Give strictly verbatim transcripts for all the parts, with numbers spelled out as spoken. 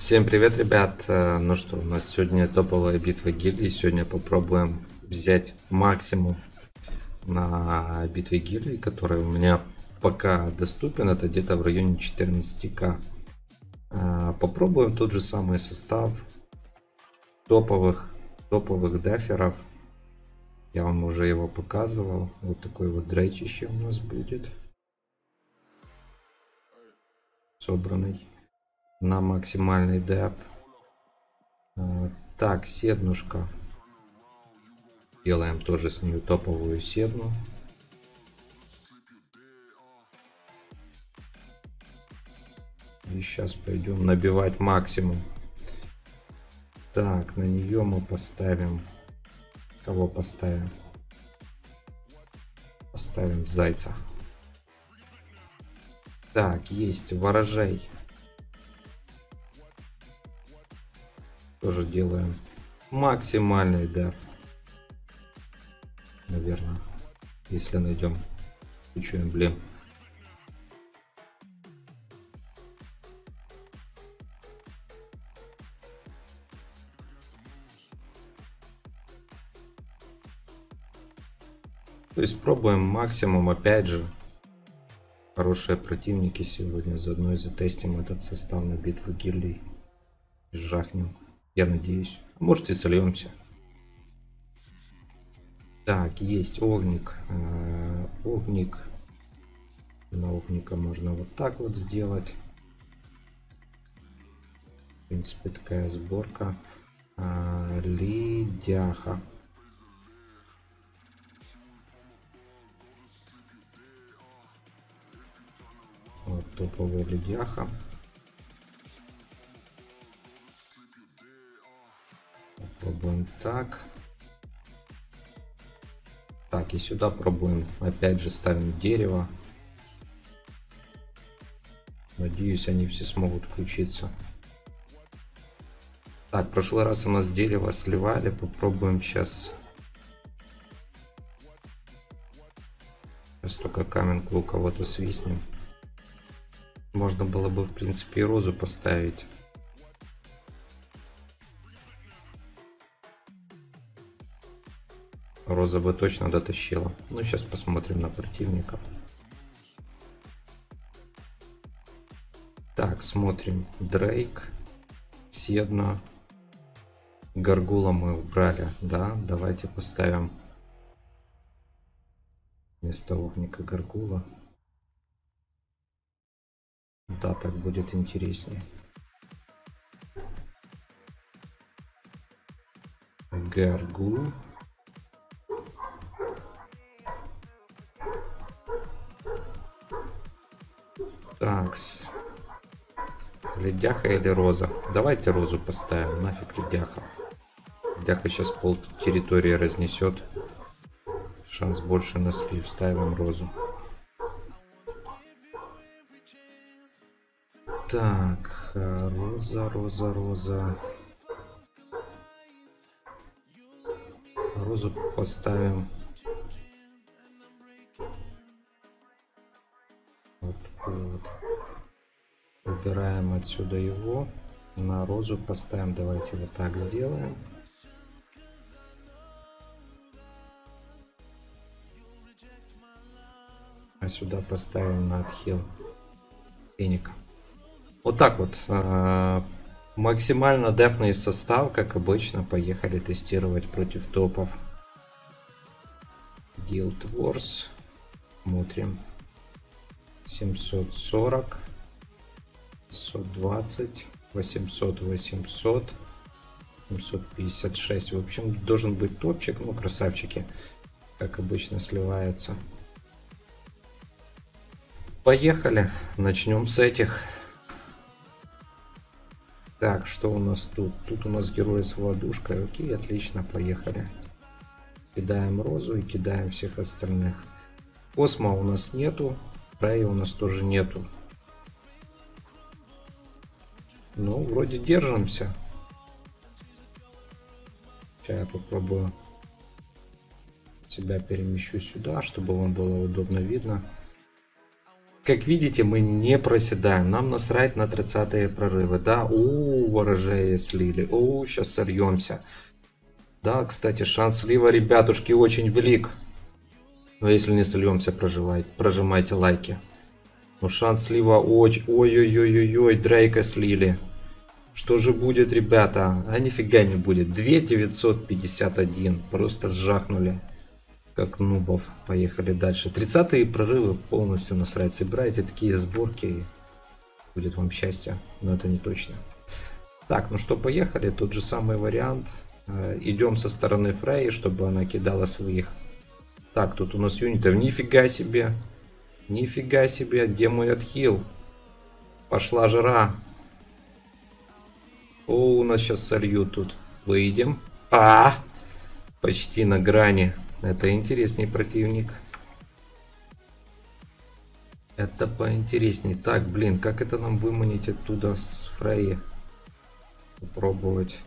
Всем привет, ребят! Э, Ну что, у нас сегодня топовая битва гильдий. Сегодня попробуем взять максимум на битве гильдий, который у меня пока доступен. Это где-то в районе четырнадцати тысяч. Попробуем тот же самый состав топовых, топовых деферов. Я вам уже его показывал. Вот такой вот дрейчище у нас будет. Собранный на максимальный деп. Так, седнушка. Делаем тоже с нее топовую седну. И сейчас пойдем набивать максимум. Так, на нее мы поставим... Кого поставим? Поставим зайца. Так, есть ворожей. Тоже делаем максимальный деф. Наверное, если найдем кучу эмблем. То есть пробуем максимум, опять же. Хорошие противники сегодня. Заодно и затестим этот состав на битву гильдий. Жахнем. Я надеюсь. Может и сольемся. Так, есть огник. Э, огник. На огника можно вот так вот сделать. В принципе, такая сборка. А, лидяха. Вот топовая лидяха. Попробуем так. Так, и сюда пробуем. Опять же ставим дерево. Надеюсь, они все смогут включиться. Так, в прошлый раз у нас дерево сливали. Попробуем сейчас. Сейчас только каменку у кого-то свистнем. Можно было бы, в принципе, и розу поставить. Роза бы точно дотащила. Ну, сейчас посмотрим на противников. Так, смотрим. Дрейк, Седна, Гаргула мы убрали. Да, давайте поставим вместо огника Гаргула. Да, так будет интереснее. Гаргул. Такс. Ледяха или роза? Давайте розу поставим. Нафиг ледяха. Ледяха сейчас пол территории разнесет. Шанс больше на слив. Ставим розу. Так, роза, роза, роза. Розу поставим. Вот, вот. Убираем отсюда его. На розу поставим. Давайте вот так сделаем. А сюда поставим на отхил феника. Вот так вот. Э, максимально дефный состав, как обычно. Поехали тестировать против топов. Guild Wars. Смотрим. семьсот сорок. шестьсот двадцать. восемьсот, восемьсот. семьсот пятьдесят шесть. В общем, должен быть топчик. Ну, красавчики. Как обычно сливаются. Поехали. Начнем с этих. Так, что у нас тут? Тут у нас герой с водушкой. Окей, отлично, поехали. Кидаем розу и кидаем всех остальных. Космо у нас нету. Рая у нас тоже нету. Ну, вроде держимся. Сейчас я попробую себя перемещу сюда, чтобы вам было удобно видно. как видите, мы не проседаем. Нам насрать на тридцатые прорывы. Да, у ворожея слили. О, сейчас сольемся. Да, кстати, шанс слива, ребятушки, очень велик. Но если не сольемся, прожимайте, прожимайте лайки. Но шанс слива очень... Ой-ой-ой-ой-ой, Дрейка слили. Что же будет, ребята? А нифига не будет. две тысячи девятьсот пятьдесят один. Просто сжахнули. Как нубов. Поехали дальше. тридцатые прорывы полностью насрать. Собирайте такие сборки, и будет вам счастье. Но это не точно. Так, ну что, поехали. Тот же самый вариант. Идем со стороны Фрей, чтобы она кидала своих. Так, тут у нас юнитов. Нифига себе. Нифига себе. Где мой отхил? Пошла жара. О, у нас сейчас сольют тут. Выйдем. А! Почти на грани. Это интересней противник. Это поинтересней. Так, блин, как это нам выманить оттуда с Фрейи? Попробовать.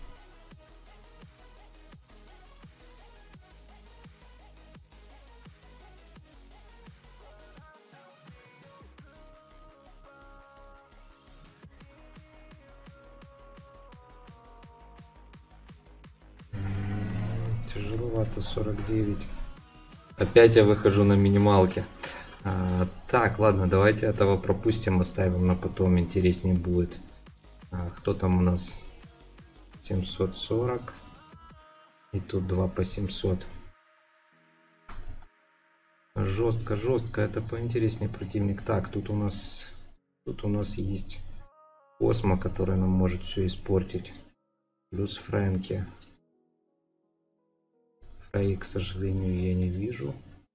Тяжеловато, сорок девять. Опять я выхожу на минималке. А, так, ладно, давайте этого пропустим, оставим на потом, интереснее будет. А, кто там у нас? семьсот сорок. И тут два по семьсот. Жестко, жестко, это поинтереснее противник. Так, тут у нас, тут у нас есть Космо, который нам может все испортить. Плюс Фрэнки. Фрей, к сожалению, я не вижу.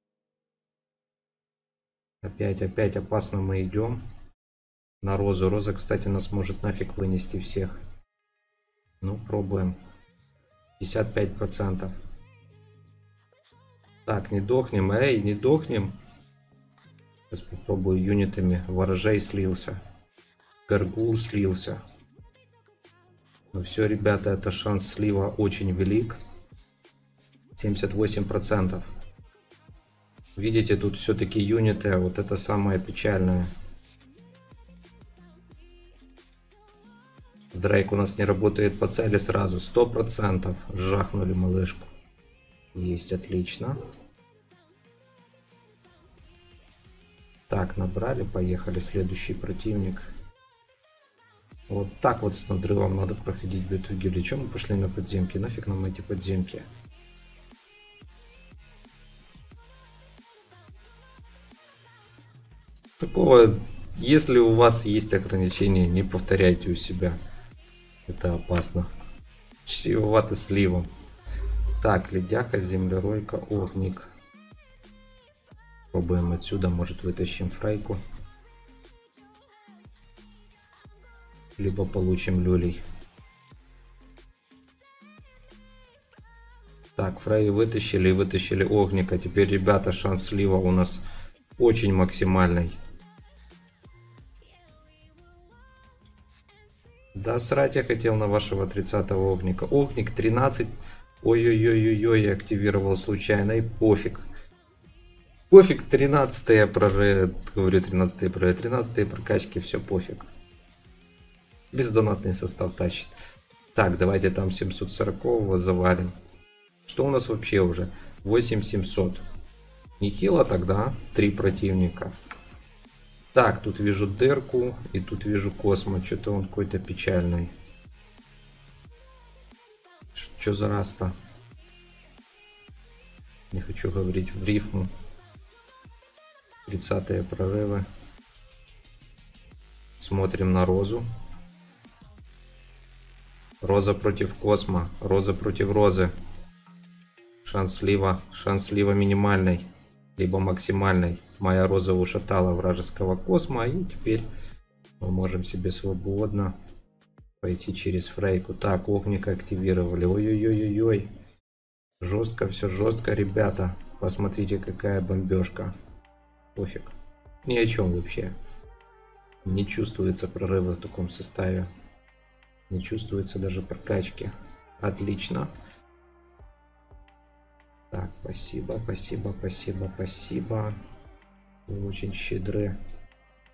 Опять, опять опасно мы идем. На Розу. Роза, кстати, нас может нафиг вынести всех. Ну, пробуем. пятьдесят пять процентов. Так, не дохнем. Эй, не дохнем. Сейчас попробую юнитами. Ворожей слился. Гаргул слился. Ну все, ребята, это шанс слива очень велик. семьдесят восемь процентов. Видите, тут все-таки юниты. Вот это самое печальное. Дрейк у нас не работает по цели сразу. сто процентов. Жахнули малышку. Есть, отлично. Так, набрали. Поехали. Следующий противник. Вот так вот с надрывом надо проходить битву гильдии. Чем мы пошли на подземки? Нафиг нам эти подземки? Такого, если у вас есть ограничения, не повторяйте у себя. Это опасно. Чревовато сливом. Так, ледяха, землеройка, огник. Пробуем отсюда, может вытащим Фрейку. Либо получим люлей. Так, Фрей вытащили и вытащили огника. Теперь, ребята, шанс слива у нас очень максимальный. Да, срать я хотел на вашего тридцатого огника. Огник тринадцать. Ой-ой-ой-ой-ой, я активировал случайно, и пофиг. Пофиг, тринадцатые прорывы, говорю тринадцатые прорывы, тринадцатые прокачки, все пофиг. Бездонатный состав тащит. Так, давайте там семьсот сорокового завалим. Что у нас вообще уже? восемь семьсот. Нехило тогда, три противника. Так, тут вижу дырку, и тут вижу Космо. Что-то он какой-то печальный. Что за раз-то? Не хочу говорить в рифму. тридцатые прорывы. Смотрим на Розу. Роза против Космо. Роза против Розы. Шанс слива. Шанс слива минимальный. Либо максимальный. Моя Роза ушатала вражеского Космо. И теперь мы можем себе свободно пойти через Фрейку. Так, огника активировали. Ой-ой-ой-ой-ой. Жестко, все жестко, ребята. Посмотрите, какая бомбежка. Пофиг. Ни о чем вообще. Не чувствуется прорыва в таком составе. Не чувствуется даже прокачки. Отлично. Так, спасибо, спасибо, спасибо, спасибо. Вы очень щедры.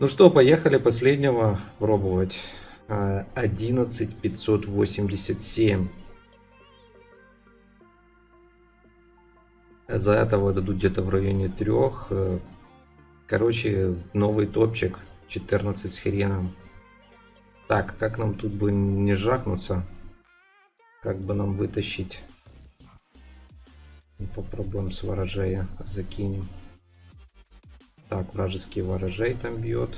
Ну что, поехали последнего пробовать. одиннадцать пятьсот восемьдесят семь. За этого дадут где-то в районе трех. Короче, новый топчик. четырнадцать с хреном. Так, как нам тут бы не жахнуться? Как бы нам вытащить? Попробуем с ворожея. Закинем. Так, вражеский ворожей там бьет.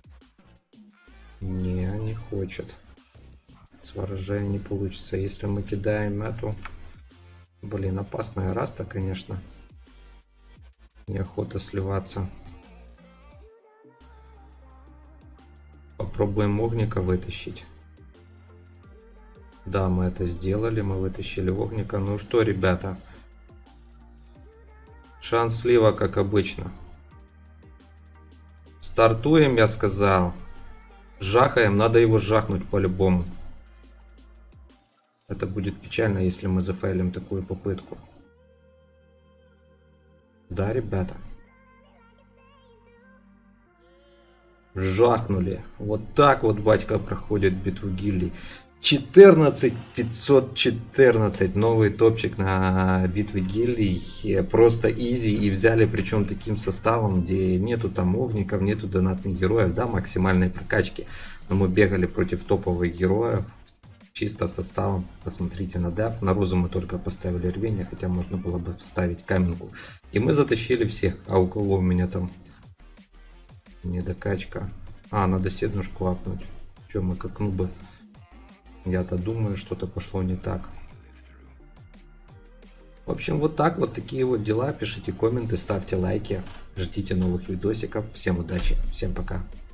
Не, не хочет. С ворожея не получится. Если мы кидаем эту... Блин, опасная раста, конечно. Неохота сливаться. Попробуем огника вытащить. Да, мы это сделали. Мы вытащили огника. Ну что, ребята. Шанс слива, как обычно. Стартуем, я сказал. Жахаем. Надо его жахнуть по-любому. Это будет печально, если мы зафейлим такую попытку. Да, ребята. Жахнули. Вот так вот батька проходит битву гильдий. четырнадцать пятьсот четырнадцать. Новый топчик на битвы гильдий. Просто изи. И взяли причем таким составом, где нету там огников, нету донатных героев. Да, максимальной прокачки. Но мы бегали против топовых героев. Чисто составом. Посмотрите на деф. На розу мы только поставили рвение, хотя можно было бы поставить каменку. И мы затащили всех. А у кого у меня там недокачка? А, надо седнушку апнуть. Че, мы как нубы? Я-то думаю, что-то пошло не так. В общем, вот так вот такие вот дела. Пишите комменты, ставьте лайки. Ждите новых видосиков. Всем удачи, всем пока.